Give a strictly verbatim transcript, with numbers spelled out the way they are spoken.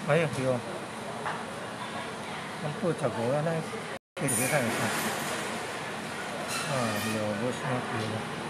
哎呀，不用，咱不吃过了，那给别看一看。啊，有不是那个。